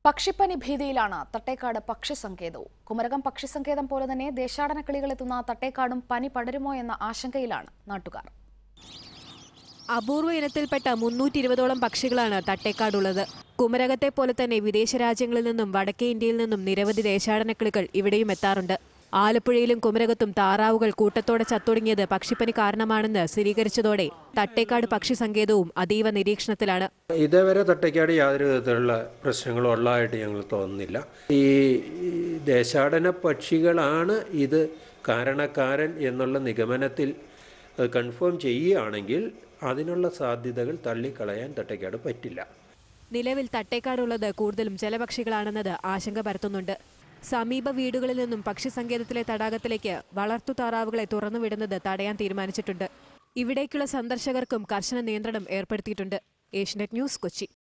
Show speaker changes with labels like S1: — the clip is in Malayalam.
S1: പക്ഷിപ്പനി ഭീതിയിലാണ് തട്ടേക്കാട് പക്ഷിസങ്കേതവും. കുമരകം പക്ഷിസങ്കേതം പോലെ തന്നെ ദേശാടന കിളികളെത്തുന്ന തട്ടേക്കാടും പനി പടരുമോ എന്ന ആശങ്കയിലാണ് നാട്ടുകാർ.
S2: അപൂർവ ഇനത്തിൽപ്പെട്ട 320ഓളം പക്ഷികളാണ് തട്ടേക്കാടുള്ളത്. കുമരകത്തെ പോലെ തന്നെ വിദേശ രാജ്യങ്ങളിൽ നിന്നും വടക്കേ ഇന്ത്യയിൽ നിന്നും നിരവധി ദേശാടന കിളികൾ ഇവിടെയും എത്താറുണ്ട്. ആലപ്പുഴയിലും കുമരകത്തും താറാവുകൾ കൂട്ടത്തോടെ ചത്തൊടുങ്ങിയത് പക്ഷിപ്പനി കാരണമാണെന്ന് സ്ഥിരീകരിച്ചതോടെ തട്ടേക്കാട് പക്ഷി സങ്കേതവും അതീവ നിരീക്ഷണത്തിലാണ്.
S3: ഇതേവരെ തട്ടേക്കാട് യാതൊരു വിധത്തിലുള്ള പ്രശ്നങ്ങളും ഉള്ളതായിട്ട് ഞങ്ങൾ തോന്നുന്നില്ല. ഈ ദേശാടന പക്ഷികളാണ് ഇത് കാരണക്കാരൻ എന്നുള്ള നിഗമനത്തിൽ കൺഫേം ചെയ്യുകയാണെങ്കിൽ അതിനുള്ള സാധ്യതകൾ തള്ളിക്കളയാൻ തട്ടേക്കാട് പറ്റില്ല.
S2: നിലവിൽ തട്ടേക്കാടുള്ളത് കൂടുതലും ജലപക്ഷികളാണെന്നത് ആശങ്ക പരത്തുന്നുണ്ട്. സമീപ വീടുകളിൽ നിന്നും പക്ഷി സങ്കേതത്തിലെ തടാകത്തിലേക്ക് വളർത്തു താറാവുകളെ തുറന്നുവിടുന്നത് തടയാൻ തീരുമാനിച്ചിട്ടുണ്ട്. ഇവിടേക്കുള്ള സന്ദർശകർക്കും കർശന നിയന്ത്രണം ഏർപ്പെടുത്തിയിട്ടുണ്ട്. ഏഷ്യനെറ്റ് ന്യൂസ്, കൊച്ചി.